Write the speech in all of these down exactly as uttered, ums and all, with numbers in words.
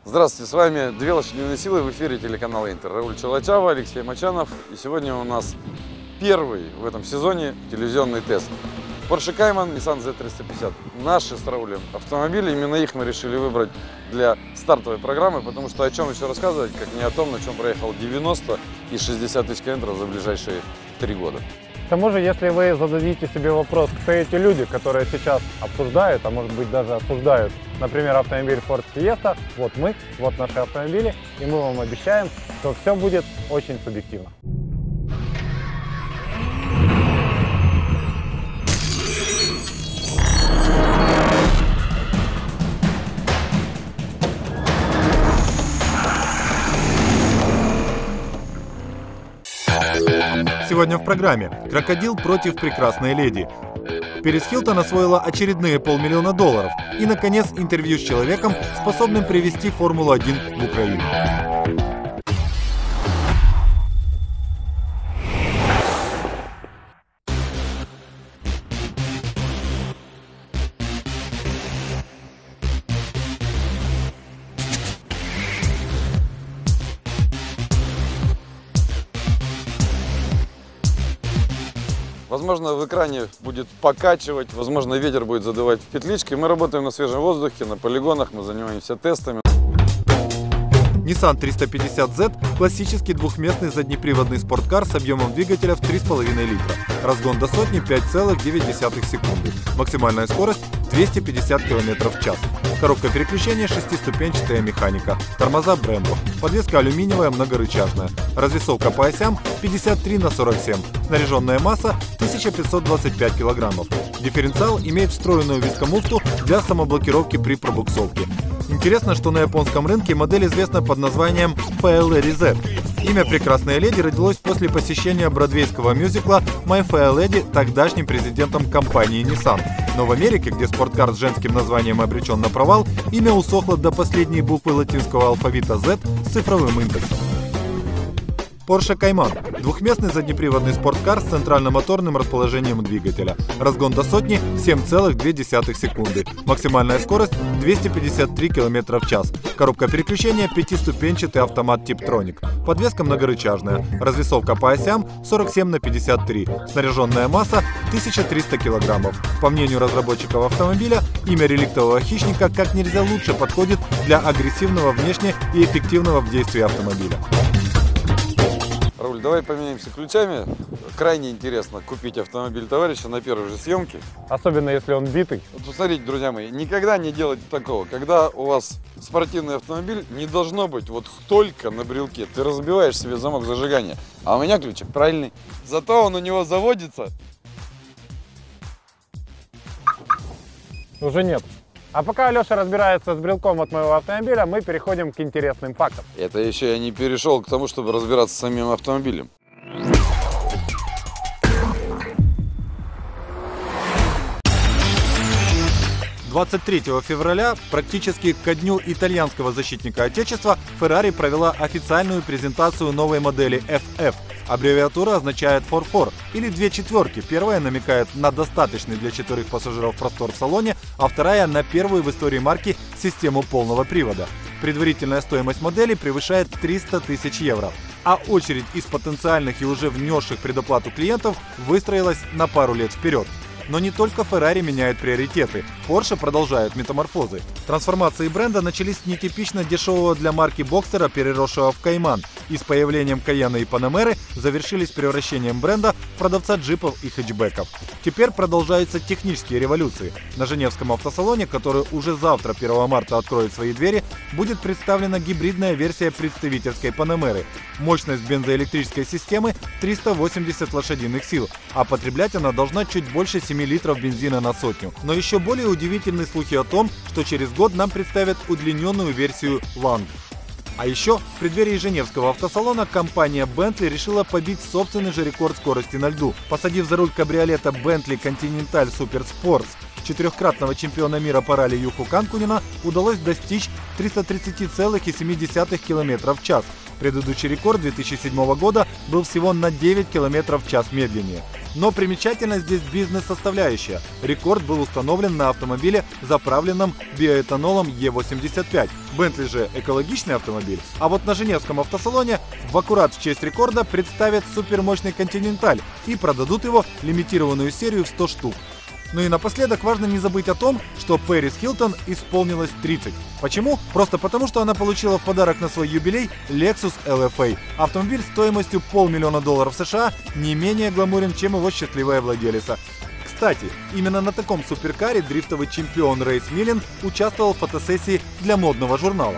Здравствуйте, с вами «Две лошадиные силы», в эфире телеканала Интер. Рауль Челачава, Алексей Мачанов. И сегодня у нас первый в этом сезоне телевизионный тест. Porsche Cayman, Nissan зет триста пятьдесят. Наши с Раулем автомобили, именно их мы решили выбрать для стартовой программы, потому что о чем еще рассказывать, как не о том, на чем проехал девяносто и шестьдесят тысяч километров за ближайшие три года. К тому же, если вы зададите себе вопрос, кто эти люди, которые сейчас обсуждают, а может быть даже осуждают, например, автомобиль Ford Fiesta, вот мы, вот наши автомобили, и мы вам обещаем, что все будет очень субъективно. Сегодня в программе «Крокодил против прекрасной леди». Перес Хилтон освоила очередные полмиллиона долларов. И, наконец, интервью с человеком, способным привести Формулу один в Украину. Возможно, в экране будет покачивать, возможно, ветер будет задувать в петлички. Мы работаем на свежем воздухе, на полигонах, мы занимаемся тестами. Nissan триста пятьдесят зет – классический двухместный заднеприводный спорткар с объемом двигателя в три с половиной литра. Разгон до сотни пять целых девять десятых секунды. Максимальная скорость двести пятьдесят километров в час. Коробка переключения шестиступенчатая механика. Тормоза Brembo. Подвеска алюминиевая многорычажная. Развесовка по осям пятьдесят три на сорок семь. Снаряженная масса тысяча пятьсот двадцать пять килограммов. Дифференциал имеет встроенную вискомуфту для самоблокировки при пробуксовке. Интересно, что на японском рынке модель известна под названием Fair Lady Z. Имя прекрасной леди родилось после посещения бродвейского мюзикла My Fair Lady тогдашним президентом компании Nissan. Но в Америке, где спорткар с женским названием обречен на провал, имя усохло до последней буквы латинского алфавита Z с цифровым индексом. Porsche Cayman – двухместный заднеприводный спорткар с центральномоторным расположением двигателя. Разгон до сотни семь целых две десятых секунды. Максимальная скорость двести пятьдесят три километра в час. Коробка переключения пятиступенчатый автомат Tiptronic. Подвеска многорычажная. Развесовка по осям сорок семь на пятьдесят три. Снаряженная масса тысяча триста килограммов. По мнению разработчиков автомобиля, имя реликтового хищника как нельзя лучше подходит для агрессивного внешне и эффективного в действии автомобиля. Рауль, давай поменяемся ключами. Крайне интересно купить автомобиль товарища на первой же съемке. Особенно если он битый. Вот посмотрите, друзья мои, никогда не делайте такого. Когда у вас спортивный автомобиль, не должно быть вот столько на брелке. Ты разбиваешь себе замок зажигания. А у меня ключик правильный. Зато он у него заводится. Уже нет. А пока Алеша разбирается с брелком от моего автомобиля, мы переходим к интересным фактам. Это еще я не перешел к тому, чтобы разбираться с самим автомобилем. двадцать третьего февраля, практически ко дню итальянского защитника Отечества, Ferrari провела официальную презентацию новой модели эф эф. Аббревиатура означает фор-фор или две четверки. Первая намекает на достаточный для четырех пассажиров простор в салоне, а вторая на первую в истории марки систему полного привода. Предварительная стоимость модели превышает триста тысяч евро, а очередь из потенциальных и уже внесших предоплату клиентов выстроилась на пару лет вперед. Но не только Ferrari меняет приоритеты. Porsche продолжает метаморфозы. Трансформации бренда начались с нетипично дешевого для марки боксера, переросшего в Cayman, и с появлением Cayenne и Panamera завершились превращением бренда в продавца джипов и хэтчбеков. Теперь продолжаются технические революции. На Женевском автосалоне, который уже завтра, первого марта, откроет свои двери, будет представлена гибридная версия представительской Panamera. Мощность бензоэлектрической системы триста восемьдесят лошадиных сил, а потреблять она должна чуть больше семи литров бензина на сотню. Но еще более удивительны слухи о том, что через год нам представят удлиненную версию Lang. А еще в преддверии Женевского автосалона компания Bentley решила побить собственный же рекорд скорости на льду. Посадив за руль кабриолета Bentley Continental Super Sports четырехкратного чемпиона мира по ралли Юху Канкунена удалось достичь триста тридцать целых семь десятых километров в час. Предыдущий рекорд две тысячи седьмого года был всего на девять километров в час медленнее. Но примечательна здесь бизнес-составляющая. Рекорд был установлен на автомобиле, заправленном биоэтанолом Е восемьдесят пять. Бентли же экологичный автомобиль. А вот на Женевском автосалоне в аккурат в честь рекорда представят супермощный Континенталь и продадут его лимитированную серию в сто штук. Ну и напоследок важно не забыть о том, что Пэрис Хилтон исполнилось тридцать. Почему? Просто потому, что она получила в подарок на свой юбилей Lexus эл эф эй. Автомобиль стоимостью полмиллиона долларов США не менее гламурен, чем его счастливая владелица. Кстати, именно на таком суперкаре дрифтовый чемпион Рейс Миллен участвовал в фотосессии для модного журнала.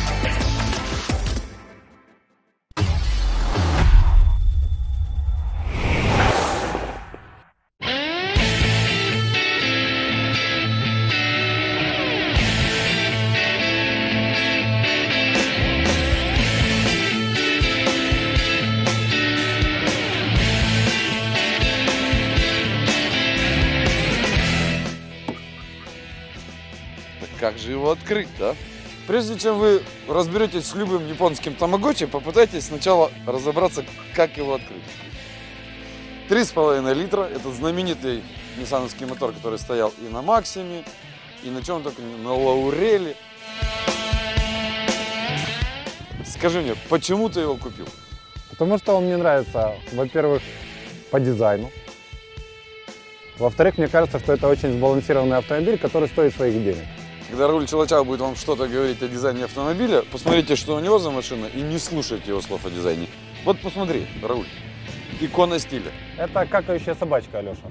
Как же его открыть, да? Прежде чем вы разберетесь с любым японским тамагочи, попытайтесь сначала разобраться, как его открыть. три с половиной литра, это знаменитый ниссановский мотор, который стоял и на Максиме, и на чем только, на Лауреле. Скажи мне, почему ты его купил? Потому что он мне нравится, во-первых, по дизайну. Во-вторых, мне кажется, что это очень сбалансированный автомобиль, который стоит своих денег. Когда Рауль Челачава будет вам что-то говорить о дизайне автомобиля, посмотрите, что у него за машина, и не слушайте его слов о дизайне. Вот посмотри, Рауль, икона стиля. Это какающая собачка, Алеша.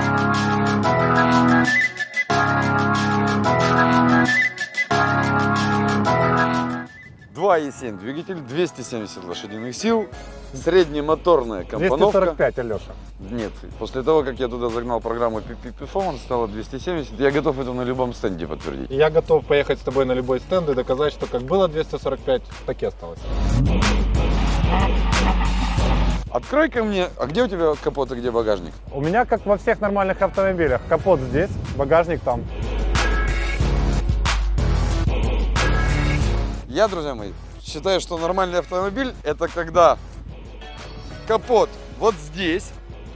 два и семь двигатель, двести семьдесят лошадиных сил, среднемоторная компоновка. двести сорок пять, Алеша. Нет, после того, как я туда загнал программу пи пи Performance, стало двести семьдесят, я готов это на любом стенде подтвердить. Я готов поехать с тобой на любой стенд и доказать, что как было двести сорок пять, так и осталось. Открой-ка мне, а где у тебя капот и где багажник? У меня, как во всех нормальных автомобилях, капот здесь, багажник там. Я, друзья мои, считаю, что нормальный автомобиль – это когда капот вот здесь,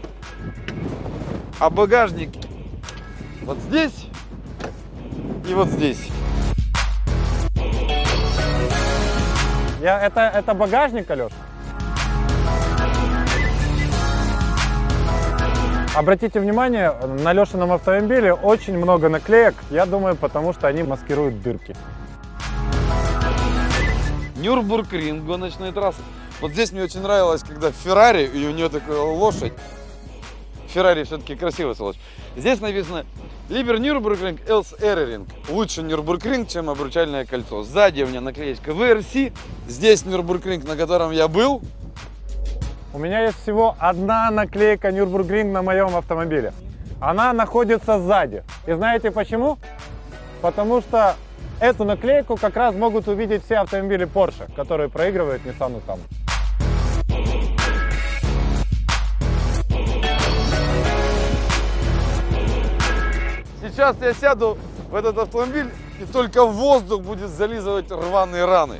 а багажник вот здесь и вот здесь. Я, это, это багажник, Алеша? Обратите внимание, на Лешином автомобиле очень много наклеек, я думаю, потому что они маскируют дырки. Нюрбургринг, гоночные трассы. Вот здесь мне очень нравилось, когда Феррари, и у нее такая лошадь. Феррари все-таки красивая лошадь. Здесь написано Lieber Nürburgring als Ehering. Лучше Нюрбургринг, чем обручальное кольцо. Сзади у меня наклеечка ви эр си. Здесь Нюрбургринг, на котором я был. У меня есть всего одна наклейка Nürburgring на моем автомобиле. Она находится сзади. И знаете почему? Потому что эту наклейку как раз могут увидеть все автомобили Porsche, которые проигрывают Nissan там. Сейчас я сяду в этот автомобиль, и только воздух будет зализывать рваные раны.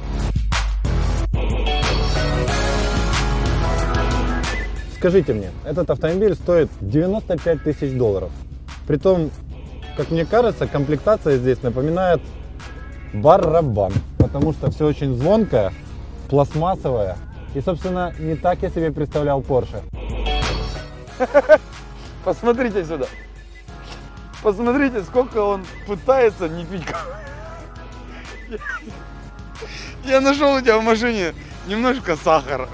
Скажите мне, этот автомобиль стоит девяносто пять тысяч долларов. Притом, как мне кажется, комплектация здесь напоминает барабан, потому что все очень звонкое, пластмассовое и, собственно, не так я себе представлял Porsche. Посмотрите сюда. Посмотрите, сколько он пытается не пить. Я нашел у тебя в машине немножко сахара.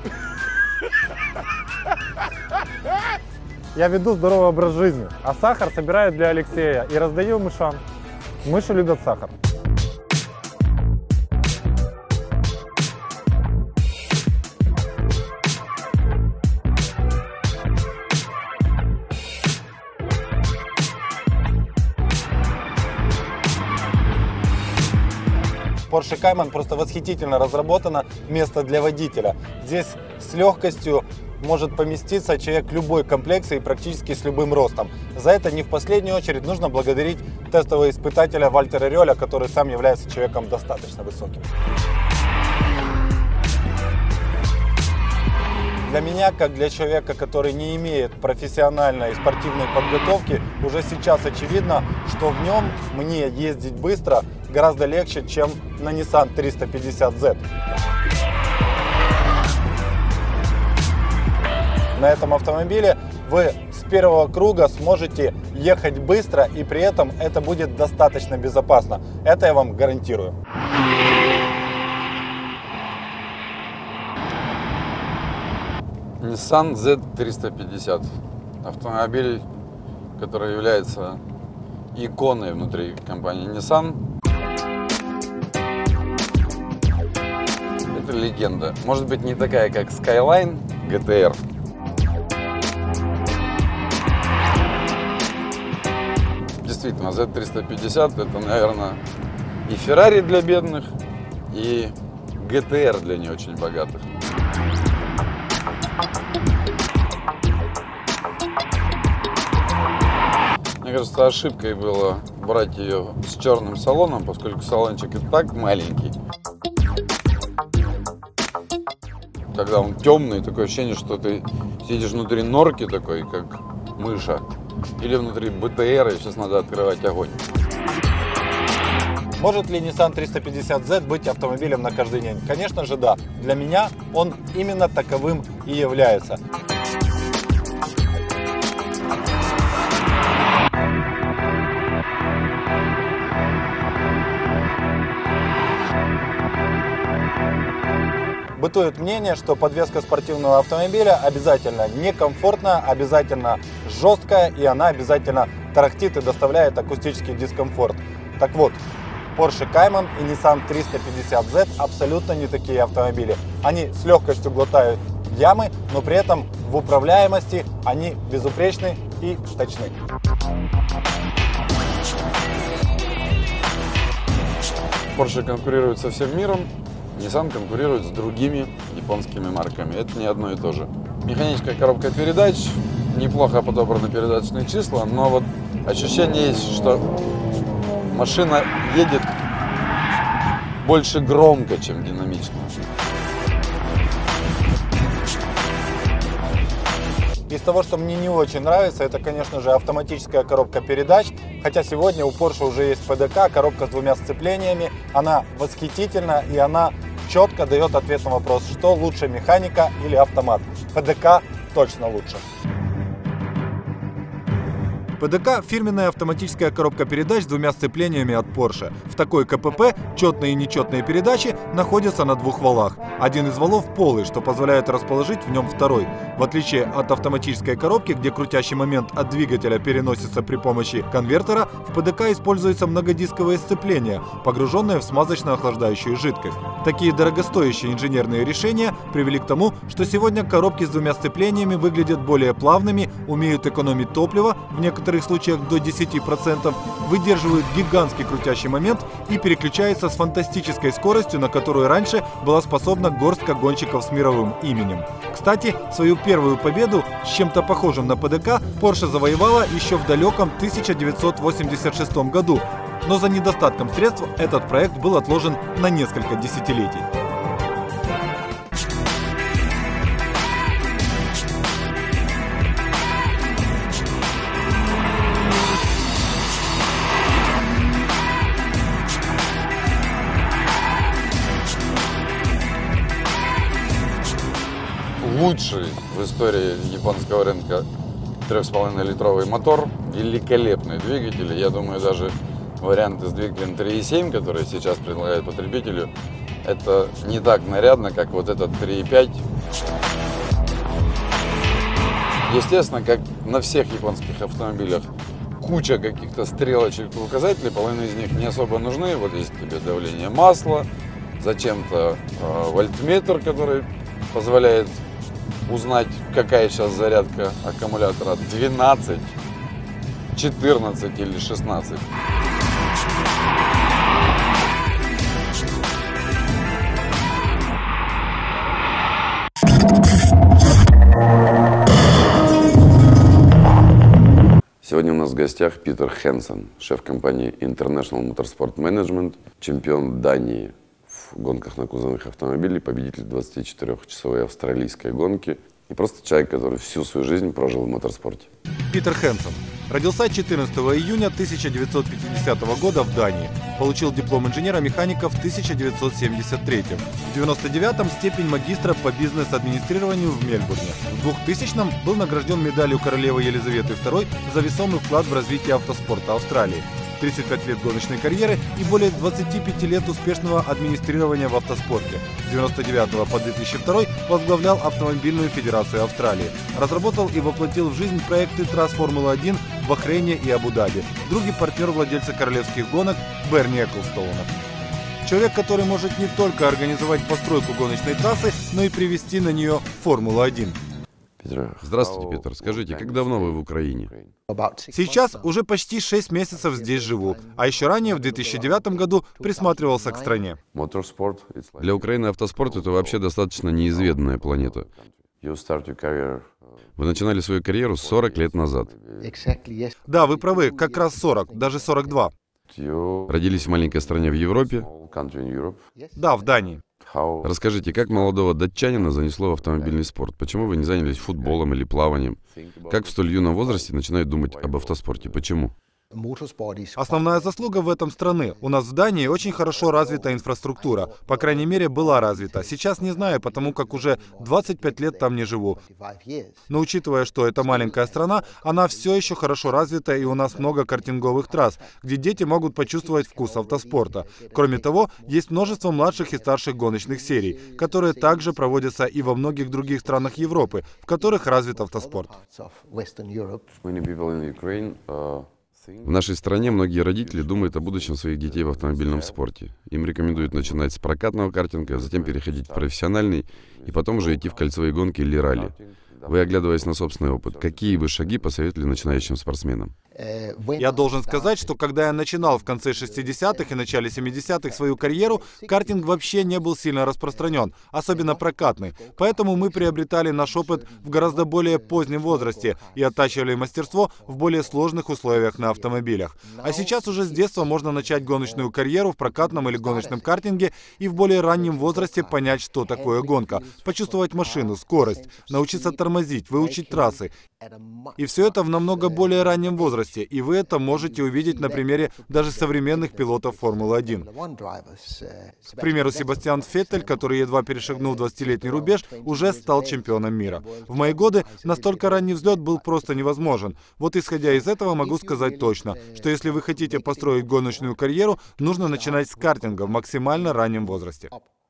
Я веду здоровый образ жизни, а сахар собираю для Алексея и раздаю мышам. Мыши любят сахар. Porsche Cayman просто восхитительно разработано место для водителя. Здесь с легкостью может поместиться человек любой комплекции и практически с любым ростом. За это не в последнюю очередь нужно благодарить тестового испытателя Вальтера Рёля, который сам является человеком достаточно высоким. Для меня, как для человека, который не имеет профессиональной и спортивной подготовки, уже сейчас очевидно, что в нем мне ездить быстро гораздо легче, чем на Nissan триста пятьдесят зет. На этом автомобиле вы с первого круга сможете ехать быстро, и при этом это будет достаточно безопасно. Это я вам гарантирую. Nissan зет триста пятьдесят. Автомобиль, который является иконой внутри компании Nissan. Это легенда. Может быть, не такая, как Skyline джи ти ар. Действительно, зет триста пятьдесят это, наверное, и Ferrari для бедных, и джи ти ар для не очень богатых. Мне кажется, ошибкой было брать ее с черным салоном, поскольку салончик и так маленький. Когда он темный, такое ощущение, что ты сидишь внутри норки такой, как мыша, или внутри бэ тэ эр, и сейчас надо открывать огонь. Может ли Nissan триста пятьдесят зет быть автомобилем на каждый день? Конечно же да. Для меня он именно таковым и является. Бытует мнение, что подвеска спортивного автомобиля обязательно некомфортная, обязательно жесткая, и она обязательно тарахтит и доставляет акустический дискомфорт. Так вот, Porsche Cayman и Nissan триста пятьдесят зет абсолютно не такие автомобили. Они с легкостью глотают ямы, но при этом в управляемости они безупречны и точны. Porsche конкурирует со всем миром, Nissan конкурирует с другими японскими марками. Это не одно и то же. Механическая коробка передач, неплохо подобраны передаточные числа, но вот ощущение есть, что машина едет больше громко, чем динамично. Из того, что мне не очень нравится, это, конечно же, автоматическая коробка передач. Хотя сегодня у Porsche уже есть пэ дэ ка, коробка с двумя сцеплениями. Она восхитительна, и она четко дает ответ на вопрос, что лучше, механика или автомат. пэ дэ ка точно лучше. пэ дэ ка – фирменная автоматическая коробка передач с двумя сцеплениями от Porsche. В такой ка пэ пэ четные и нечетные передачи находятся на двух валах. Один из валов полый, что позволяет расположить в нем второй. В отличие от автоматической коробки, где крутящий момент от двигателя переносится при помощи конвертера, в пэ дэ ка используются многодисковые сцепления, погруженные в смазочно-охлаждающую жидкость. Такие дорогостоящие инженерные решения привели к тому, что сегодня коробки с двумя сцеплениями выглядят более плавными, умеют экономить топливо, в некоторых В случаях до десяти процентов, выдерживают гигантский крутящий момент и переключается с фантастической скоростью, на которую раньше была способна горстка гонщиков с мировым именем. Кстати, свою первую победу с чем-то похожим на пэ дэ ка Porsche завоевала еще в далеком тысяча девятьсот восемьдесят шестом году, но за недостатком средств этот проект был отложен на несколько десятилетий. Лучший в истории японского рынка три с половиной литровый мотор, великолепный двигатель. Я думаю, даже варианты с двигателем три и семь, которые сейчас предлагают потребителю, это не так нарядно, как вот этот три и пять. Естественно, как на всех японских автомобилях, куча каких-то стрелочек и указателей, половина из них не особо нужны. Вот есть тебе давление масла, зачем-то э, вольтметр, который позволяет узнать, какая сейчас зарядка аккумулятора, двенадцать, четырнадцать или шестнадцать. Сегодня у нас в гостях Питер Хенсон, шеф компании International Motorsport Management, чемпион Дании в гонках на кузовных автомобилях, победитель двадцатичетырёхчасовой австралийской гонки и и просто человек, который всю свою жизнь прожил в моторспорте. Питер Хенсон. Родился четырнадцатого июня тысяча девятьсот пятидесятого года в Дании. Получил диплом инженера-механика в тысяча девятьсот семьдесят третьем. В девяносто девятом степень магистра по бизнес-администрированию в Мельбурне. В двухтысячном был награжден медалью королевы Елизаветы второй за весомый вклад в развитие автоспорта Австралии. тридцать пять лет гоночной карьеры и более двадцати пяти лет успешного администрирования в автоспорте. С девяносто девятого по две тысячи второй возглавлял Автомобильную федерацию Австралии. Разработал и воплотил в жизнь проекты трасс Формулы-один в Бахрейне и Абу-Даби. Другий партнер владельца королевских гонок Берни Эклстоуна. Человек, который может не только организовать постройку гоночной трассы, но и привести на нее Формулу-один. Здравствуйте, Питер. Скажите, как давно вы в Украине? Сейчас уже почти шесть месяцев здесь живу, а еще ранее, в две тысячи девятом году, присматривался к стране. Для Украины автоспорт — это вообще достаточно неизведанная планета. Вы начинали свою карьеру сорок лет назад. Да, вы правы, как раз сорок, даже сорок два. Родились в маленькой стране в Европе? Да, в Дании. Расскажите, как молодого датчанина занесло в автомобильный спорт? Почему вы не занялись футболом или плаванием? Как в столь юном возрасте начинают думать об автоспорте? Почему? Основная заслуга в этом страны. У нас в Дании очень хорошо развита инфраструктура. По крайней мере, была развита. Сейчас не знаю, потому как уже двадцать пять лет там не живу. Но учитывая, что это маленькая страна, она все еще хорошо развита, и у нас много картинговых трасс, где дети могут почувствовать вкус автоспорта. Кроме того, есть множество младших и старших гоночных серий, которые также проводятся и во многих других странах Европы, в которых развит автоспорт. В нашей стране многие родители думают о будущем своих детей в автомобильном спорте. Им рекомендуют начинать с прокатного картинга, затем переходить в профессиональный и потом уже идти в кольцевые гонки или ралли. Вы, оглядываясь на собственный опыт, какие бы шаги посоветовали начинающим спортсменам? Я должен сказать, что когда я начинал в конце шестидесятых и начале семидесятых свою карьеру, картинг вообще не был сильно распространен, особенно прокатный. Поэтому мы приобретали наш опыт в гораздо более позднем возрасте и оттачивали мастерство в более сложных условиях на автомобилях. А сейчас уже с детства можно начать гоночную карьеру в прокатном или гоночном картинге и в более раннем возрасте понять, что такое гонка, почувствовать машину, скорость, научиться тормозить, выучить трассы. И все это в намного более раннем возрасте. И вы это можете увидеть на примере даже современных пилотов Формулы один. К примеру, Себастьян Феттель, который едва перешагнул двадцатилетний рубеж, уже стал чемпионом мира. В мои годы настолько ранний взлет был просто невозможен. Вот исходя из этого могу сказать точно, что если вы хотите построить гоночную карьеру, нужно начинать с картинга в максимально раннем возрасте.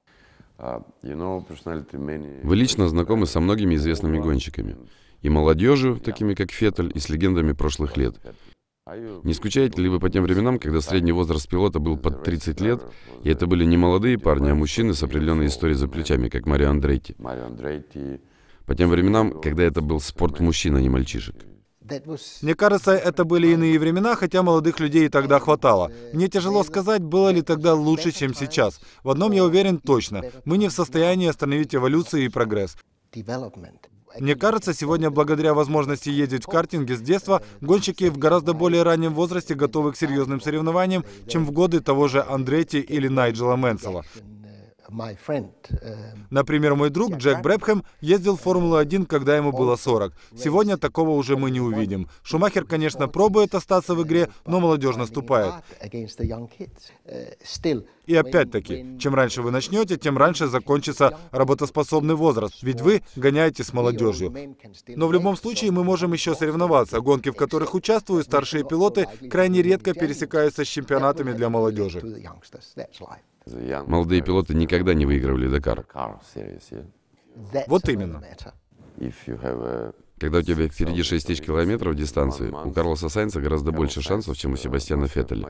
Вы лично знакомы со многими известными гонщиками. И молодежью, такими как Феттель, и с легендами прошлых лет. Не скучаете ли вы по тем временам, когда средний возраст пилота был под тридцать лет, и это были не молодые парни, а мужчины с определенной историей за плечами, как Марио Андретти? По тем временам, когда это был спорт мужчин, а не мальчишек. Мне кажется, это были иные времена, хотя молодых людей и тогда хватало. Мне тяжело сказать, было ли тогда лучше, чем сейчас. В одном я уверен точно. Мы не в состоянии остановить эволюцию и прогресс. Мне кажется, сегодня, благодаря возможности ездить в картинге с детства, гонщики в гораздо более раннем возрасте готовы к серьезным соревнованиям, чем в годы того же Андретти или Найджела Мэнсела. Например, мой друг Джек Брэбхэм ездил в Формулу один, когда ему было сорок. Сегодня такого уже мы не увидим. Шумахер, конечно, пробует остаться в игре, но молодежь наступает. И опять-таки, чем раньше вы начнете, тем раньше закончится работоспособный возраст, ведь вы гоняете с молодежью. Но в любом случае мы можем еще соревноваться. Гонки, в которых участвуют старшие пилоты, крайне редко пересекаются с чемпионатами для молодежи. Молодые пилоты никогда не выигрывали Дакар. Вот именно. Когда у тебя впереди шесть тысяч километров дистанции, у Карлоса Сайнца гораздо больше шансов, чем у Себастьяна Феттеля.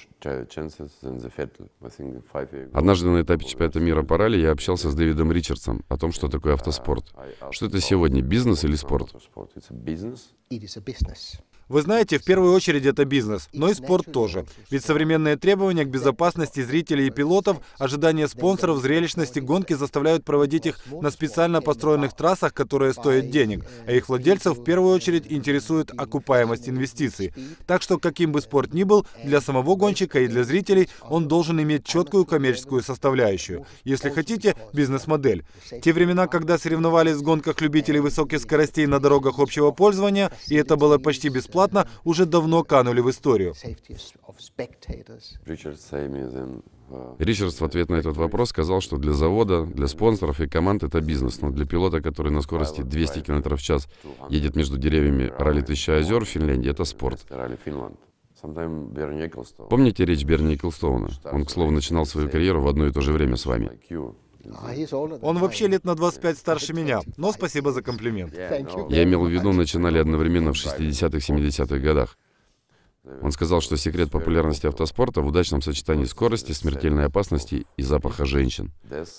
Однажды на этапе чемпионата мира по ралли я общался с Дэвидом Ричардсом о том, что такое автоспорт. Что это сегодня, бизнес или спорт? Вы знаете, в первую очередь это бизнес, но и спорт тоже. Ведь современные требования к безопасности зрителей и пилотов, ожидания спонсоров, зрелищности гонки заставляют проводить их на специально построенных трассах, которые стоят денег, а их владельцев в первую очередь интересует окупаемость инвестиций. Так что, каким бы спорт ни был, для самого гонщика и для зрителей он должен иметь четкую коммерческую составляющую. Если хотите, бизнес-модель. Те времена, когда соревновались в гонках любителей высоких скоростей на дорогах общего пользования, и это было почти бесплатно, уже давно канули в историю. Ричардс в ответ на этот вопрос сказал, что для завода, для спонсоров и команд это бизнес, но для пилота, который на скорости двести километров в час едет между деревьями ралли Тысяча озер в Финляндии, это спорт. Помните речь Берни Эклстоуна? Он, к слову, начинал свою карьеру в одно и то же время с вами. Он вообще лет на двадцать пять старше меня, но спасибо за комплимент. Я имел в виду, начинали одновременно в шестидесятых-семидесятых годах. Он сказал, что секрет популярности автоспорта в удачном сочетании скорости, смертельной опасности и запаха женщин.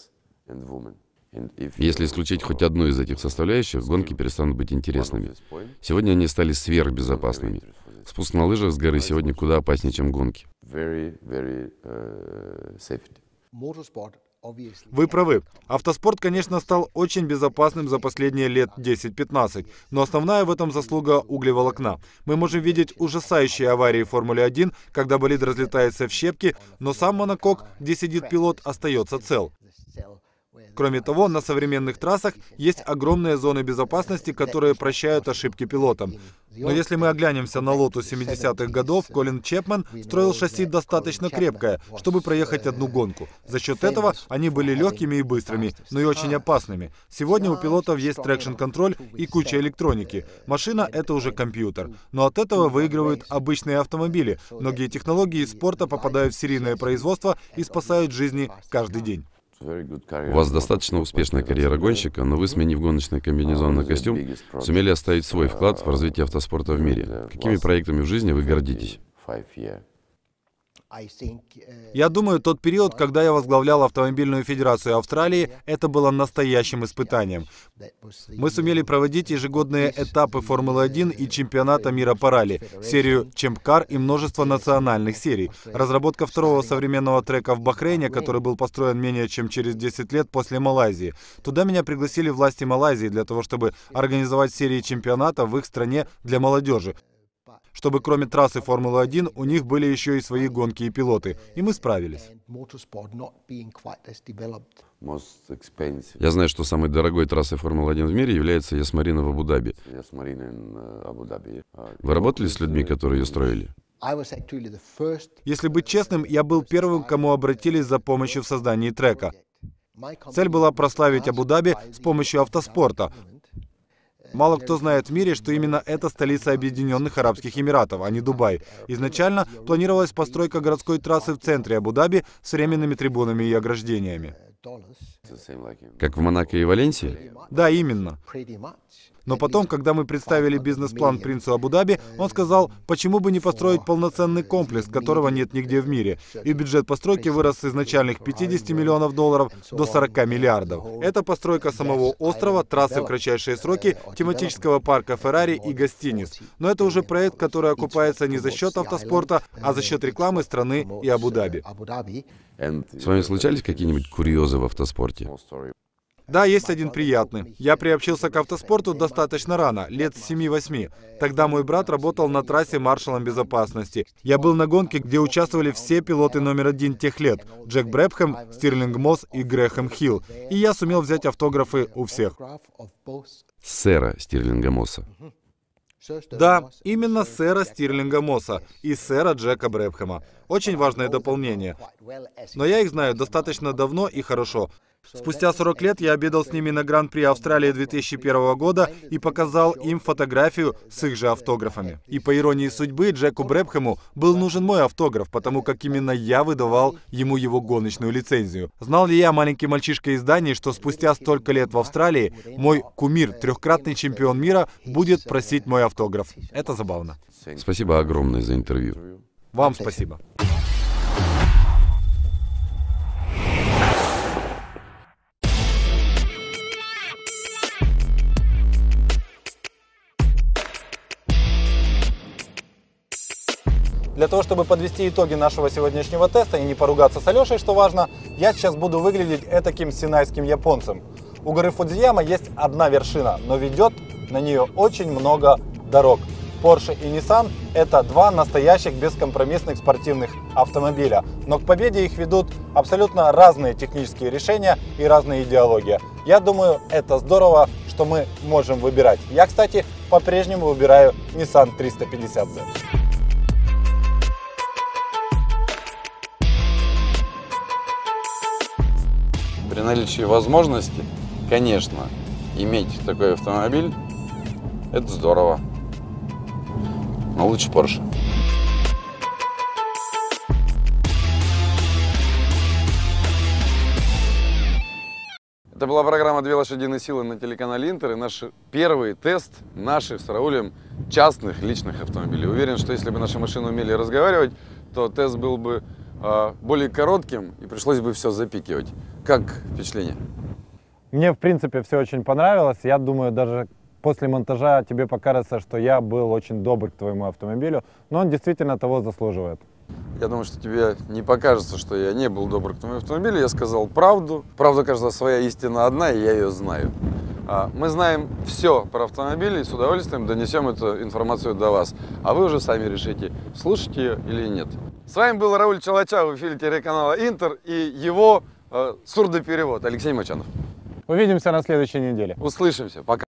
Если исключить хоть одну из этих составляющих, гонки перестанут быть интересными. Сегодня они стали сверхбезопасными. Спуск на лыжах с горы сегодня куда опаснее, чем гонки. Вы правы. Автоспорт, конечно, стал очень безопасным за последние лет десять-пятнадцать, но основная в этом заслуга углеволокна. Мы можем видеть ужасающие аварии в Формуле один, когда болид разлетается в щепки, но сам монокок, где сидит пилот, остается цел. Кроме того, на современных трассах есть огромные зоны безопасности, которые прощают ошибки пилотам. Но если мы оглянемся на Лотус семидесятых годов, Колин Чепмен строил шасси достаточно крепкое, чтобы проехать одну гонку. За счет этого они были легкими и быстрыми, но и очень опасными. Сегодня у пилотов есть трекшн-контроль и куча электроники. Машина — это уже компьютер. Но от этого выигрывают обычные автомобили. Многие технологии из спорта попадают в серийное производство и спасают жизни каждый день. У вас достаточно успешная карьера гонщика, но вы, сменив гоночный комбинезон на костюм, сумели оставить свой вклад в развитие автоспорта в мире. Какими проектами в жизни вы гордитесь? Я думаю, тот период, когда я возглавлял Автомобильную федерацию Австралии, это было настоящим испытанием. Мы сумели проводить ежегодные этапы Формулы один и чемпионата мира по ралли, серию Чемпкар и множество национальных серий. Разработка второго современного трека в Бахрейне, который был построен менее чем через десять лет после Малайзии. Туда меня пригласили власти Малайзии для того, чтобы организовать серии чемпионата в их стране для молодежи. Чтобы кроме трассы Формулы один у них были еще и свои гонки и пилоты. И мы справились. Я знаю, что самой дорогой трассой Формулы один в мире является Яс-Марина в Абу-Даби. Вы работали с людьми, которые ее строили? Если быть честным, я был первым, к кому обратились за помощью в создании трека. Цель была прославить Абу-Даби с помощью автоспорта. Мало кто знает в мире, что именно это столица Объединенных Арабских Эмиратов, а не Дубай. Изначально планировалась постройка городской трассы в центре Абу-Даби с временными трибунами и ограждениями. Как в Монако и Валенсии? Да, именно. Но потом, когда мы представили бизнес-план принцу Абу-Даби, он сказал, почему бы не построить полноценный комплекс, которого нет нигде в мире. И бюджет постройки вырос с изначальных пятидесяти миллионов долларов до сорока миллиардов. Это постройка самого острова, трассы в кратчайшие сроки, тематического парка Феррари и гостиниц. Но это уже проект, который окупается не за счет автоспорта, а за счет рекламы страны и Абу-Даби. С вами случались какие-нибудь курьезы в автоспорте? Да, есть один приятный. Я приобщился к автоспорту достаточно рано, лет с семи-восьми. Тогда мой брат работал на трассе маршалом безопасности. Я был на гонке, где участвовали все пилоты номер один тех лет. Джек Брэбхэм, Стирлинг Мосс и Грэхэм Хилл. И я сумел взять автографы у всех. Сэра Стирлинга Мосса. Да, именно сэра Стирлинга Мосса и сэра Джека Брэбхэма. Очень важное дополнение. Но я их знаю достаточно давно и хорошо. Спустя сорок лет я обедал с ними на Гран-при Австралии две тысячи первого года и показал им фотографию с их же автографами. И по иронии судьбы, Джеку Брэбхэму был нужен мой автограф, потому как именно я выдавал ему его гоночную лицензию. Знал ли я, маленький мальчишка из Дании, что спустя столько лет в Австралии мой кумир, трехкратный чемпион мира, будет просить мой автограф? Это забавно. Спасибо огромное за интервью. Вам спасибо. Для того, чтобы подвести итоги нашего сегодняшнего теста и не поругаться с Алешей, что важно, я сейчас буду выглядеть этаким синайским японцем. У горы Фудзияма есть одна вершина, но ведет на нее очень много дорог. Porsche и Nissan – это два настоящих бескомпромиссных спортивных автомобиля. Но к победе их ведут абсолютно разные технические решения и разные идеологии. Я думаю, это здорово, что мы можем выбирать. Я, кстати, по-прежнему выбираю Nissan триста пятьдесят зет. При наличии возможности, конечно, иметь такой автомобиль – это здорово. Но лучше Porsche. Это была программа «Две лошадиные силы» на телеканале Интер и наш первый тест наших с Раулем частных личных автомобилей. Уверен, что если бы наши машины умели разговаривать, то тест был бы э, более коротким и пришлось бы все запикивать. Как впечатление? Мне, в принципе, все очень понравилось. Я думаю, даже после монтажа тебе покажется, что я был очень добр к твоему автомобилю, но он действительно того заслуживает. Я думаю, что тебе не покажется, что я не был добр к твоему автомобилю. Я сказал правду. Правда, кажется, своя истина одна, и я ее знаю. Мы знаем все про автомобили и с удовольствием донесем эту информацию до вас. А вы уже сами решите, слушать ее или нет. С вами был Рауль Чалача в эфире телеканала Интер и его э, сурдоперевод Алексей Мачанов. Увидимся на следующей неделе. Услышимся. Пока.